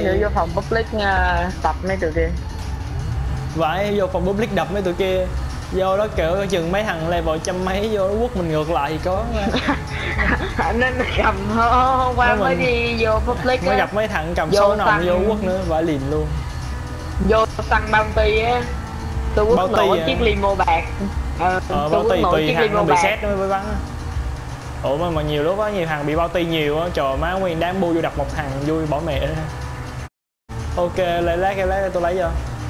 nữa vô phòng public tập mấy tụi kia. Vậy vô phòng public đập mấy tụi kia. Vô đó kiểu chừng mấy thằng level trăm mấy vô nó quất mình ngược lại thì có. Nên cầm hôm qua mới đi vô public mới gặp mấy thằng cầm số nòng vô quất nữa vãi liền luôn. Vô săn bounty á, tôi quất nổ chiếc limo bạc. Bounty tùy thằng nó bị xét nó mới bắn. Ủa mà nhiều lúc có nhiều thằng bị bounty nhiều á, trời má nguyên đám bu vô đập một thằng vui bỏ mẹ. Ok lát tôi lấy vô.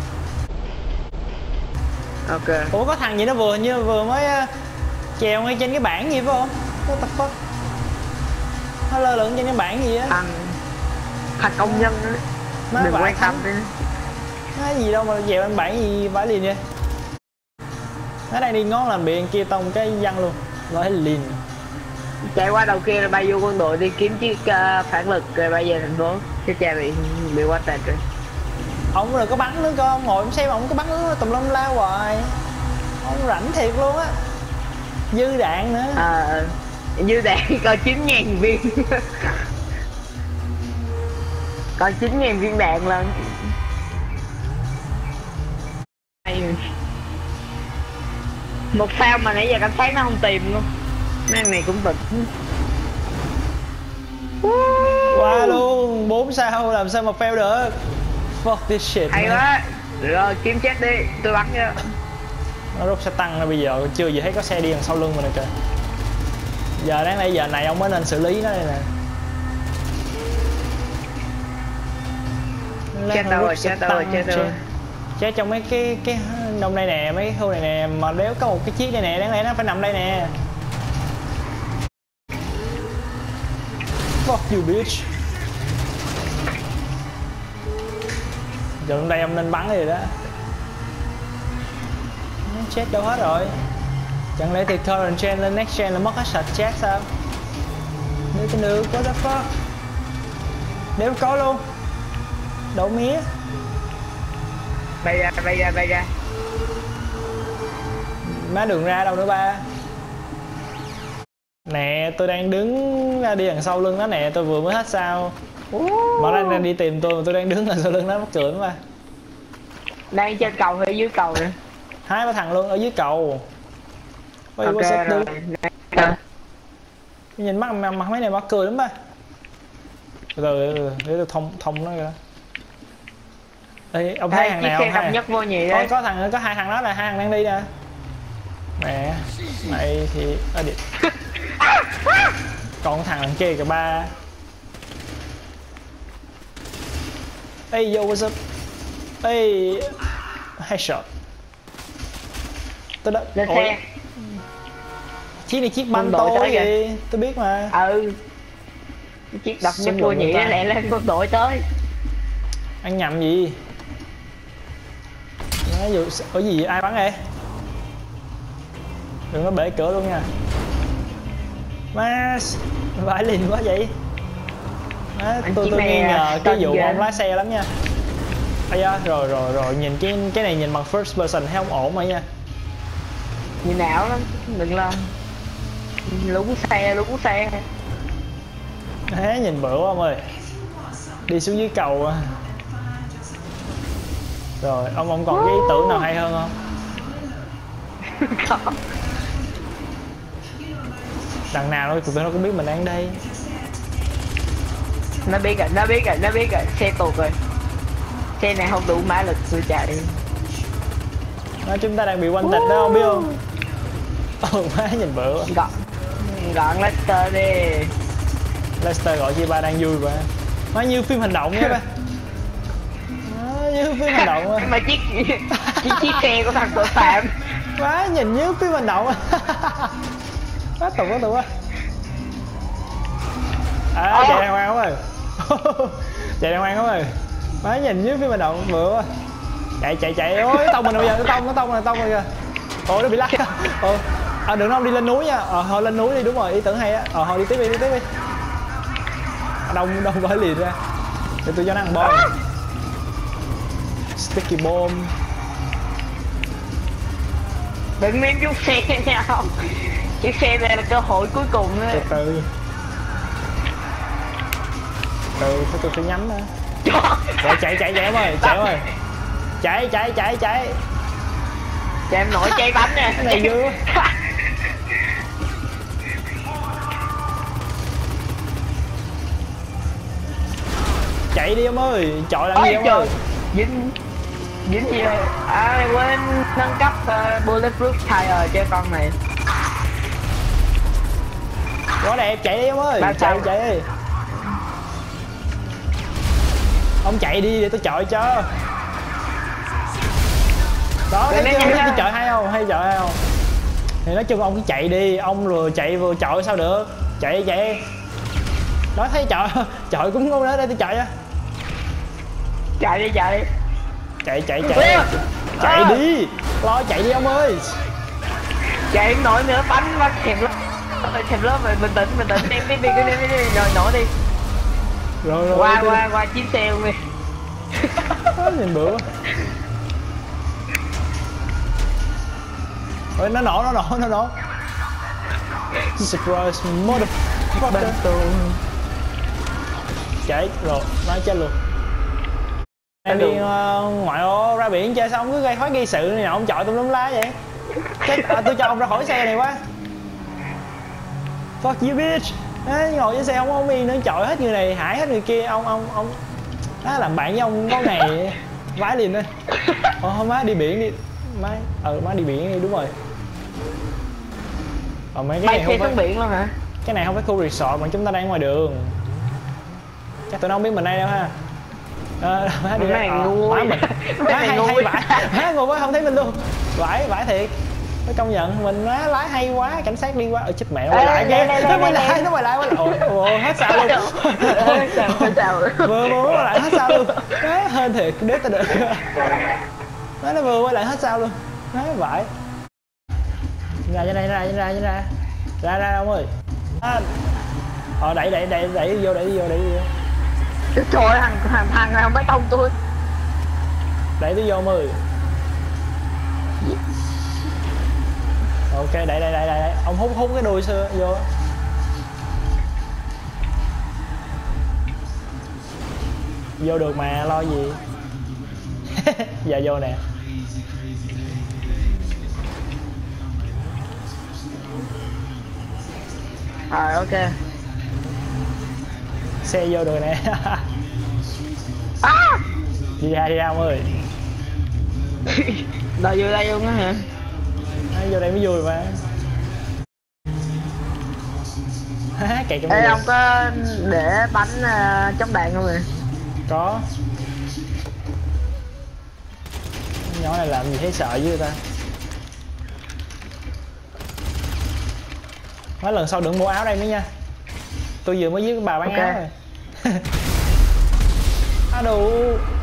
Ok. Ủa có thằng gì nó vừa mới trèo ngay trên cái bảng gì phải không? What the fuck? Nó lơ lửng trên cái bảng gì á? Thằng công nhân đó. Đừng quan tâm đi. Cái gì đâu mà trèo lên bảng gì vãi liền vậy? Nó đang đi ngón làm biển kia tông cái văng luôn. Vãi liền. Chạy qua đầu kia rồi bay vô quân đội đi kiếm chiếc phản lực rồi bay về thành phố. Chứ cha bị quá tệ rồi. Ông rồi có bắn nữa cơ, ông ngồi ông xem ông có bắn nữa tùm lum la hoài. Ông rảnh thiệt luôn á. Dư đạn nữa. Dư đạn coi 9.000 viên. Coi 9.000 viên đạn lên. Một sao mà nãy giờ cảnh sát nó không tìm luôn. Mấy này cũng tỉnh. Qua luôn, 4 sao làm sao mà fail được. Fuck this shit. Hay quá. Rồi kiếm chết đi, tôi bắn cho. Nó rút xe tăng rồi bây giờ chưa gì thấy có xe đi đằng sau lưng mà nè trời. Giờ đáng lẽ giờ này ông mới nên xử lý nó đây nè. Chết đâu rồi. Chết trong mấy cái đông đây nè, mấy cái khu này nè, mà nếu có một cái chiếc đây nè, đáng lẽ nó phải nằm đây nè. Fuck you bitch. Giờ trong đây ông nên bắn gì đó. Chết đâu hết rồi. Chẳng lẽ từ current gen lên next gen là mất hết sạch chết sao? Đưa cái nước, what the fuck. Đéo có luôn. Đậu mía. Bay ra. Má đường ra đâu nữa ba. Nè tôi đang đứng ra đi đằng sau lưng nó nè, tôi vừa mới hết sao. Mà nó đang đi tìm tôi mà tôi đang đứng ở sau lưng nó mắc cười lắm ba. Đang trên cầu hay dưới cầu nè? Hai ba thằng luôn ở dưới cầu. Ok rồi. Nhìn mắt mấy này mắc cười lắm ba. Rồi để tôi thông nó kìa. Ê, ông thấy thằng nào không? Xe nhất vô nhì đấy. Có hai thằng đó là hai thằng đang đi nè. Nè, này thì đi. Còn thằng đằng kia kìa ba. Ê yo what's up? Ê headshot. Tôi đã lên xe. Chiếc này chiếc banh tối gì? Tôi biết mà. Chiếc độc nhất vô nhị lẹ lên quân đội tới. Anh nhầm gì? Ở gì ai bắn vậy? Đừng có bể cửa luôn nha. Má vãi liền quá vậy. Má, tôi nghi ngờ cái vụ ông lái xe lắm nha. Ây da, rồi nhìn cái này nhìn bằng first person thấy không ổn mà nha. Nhìn ảo lắm, đừng lo. Lúng xe. Thế nhìn bự ông ơi. Đi xuống dưới cầu à. Rồi ông còn cái ý tưởng nào hay hơn không? Đằng nào thôi tụi nó cũng biết mình đang đây. Nó biết rồi, xe tụt rồi. Xe này không đủ mã lực tôi chạy. Nói chúng ta đang bị quanh tịch đó không biết không? Má nhìn bự. Gọn Lester đi. Lester gọi chi ba đang vui mà. Má như phim hành động vậy ba. Như phim hành động mà chiếc xe của thằng tội phạm. Má nhìn như phim hành động. Má tụi á. Chạy đàng hoàng không ơi. Chạy đàng hoàng không ơi. Má nhìn như phim hành động bự. Chạy ôi tông mình bây giờ nó tông rồi kìa. Ôi nó bị lắc. Đừng nó không đi lên núi nha. Thôi lên núi đi, đúng rồi, ý tưởng hay á. Thôi đi tiếp đi. Đông phải liền ra. Để tôi cho nó ăn bom. Sticky bomb. Đừng ném chút xe nha không. Chiếc xe này là cơ hội cuối cùng đó. Từ tôi phải nhắm đó. Rồi chạy em ơi, chạy chạy em nổi cháy bánh nè. Cái này vui. Chạy đi em ơi, chọi làm gì em ơi. dính gì rồi quên nâng cấp bulletproof tire cho con này. Quá đẹp, chạy đi em ơi, chạy đi. Ông chạy đi để tôi chọi cho. Đó, thấy chưa, tôi chọi hay không, thì nói chung ông cứ chạy đi, ông rồi chạy vừa chọi sao được. Chạy đó, thấy chọi cũng ngu nữa, đây tôi chọi cho. Chạy đi chạy đi, lo chạy đi ông ơi. Chạy không nổi nữa, bánh thèm lớp rồi, bình tĩnh em đi rồi nổi đi. Rồi qua chiếc xe luôn đi. Nhìn bữa. Ôi, nó nổ. Surprise motherfucker. Chạy rồi, nó chết luôn. Em đi ngoại ô ra biển chơi xong cứ gây khói gây sự này nọ, ông chọi tùm lum lá vậy. Tôi cho ông ra khỏi xe này quá. Fuck you bitch. Đấy, ngồi trên xe ông yên nữa, chọi hết người này hại hết người kia, ông đó làm bạn với ông có ngày vái liền đi. Má đi biển đi má đi biển đi, đúng rồi. Mấy cái này không phải biển luôn hả? Cái này không phải khu resort mà chúng ta đang ngoài đường. Chắc tụi nó không biết mình đây đâu ha. Má đi đây. Má mình hay vãi. Má ngồi quá không thấy mình luôn. Vãi thiệt. Phải công nhận mình lái hay quá, cảnh sát đi qua chết mẹ nó quay lại kìa. Nó quay lại ồ hết sao luôn. Vừa quay lại hết sao luôn. Đấy, hên thiệt, đếp ta được. Nó vừa quay lại hết sao luôn. Đấy, vãi. Ra ông ơi. Đẩy vô. Trời ơi, thằng này không phải tông tôi. Đẩy tôi vô ông ơi. Ok, đẩy. Ông hút cái đuôi xưa vô. Vô được mà, lo gì. Giờ vô nè. Rồi ok. Xe vô được nè. Đi ra ông ơi. Đòi vô đây luôn á hả? Vô đây mới vui mà. Kẹt trong. Ê, ông có để bánh chống đạn không nè? Có. Nhỏ này làm gì thấy sợ với người ta. Mấy lần sau đừng mua áo đây nữa nha. Tôi vừa mới với bà bán áo rồi. Đủ.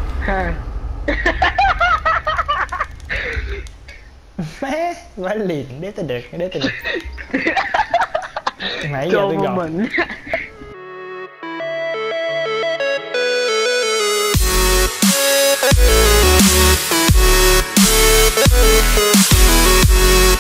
Má, quá liền, đế tôi được. Nãy giờ tôi gặp.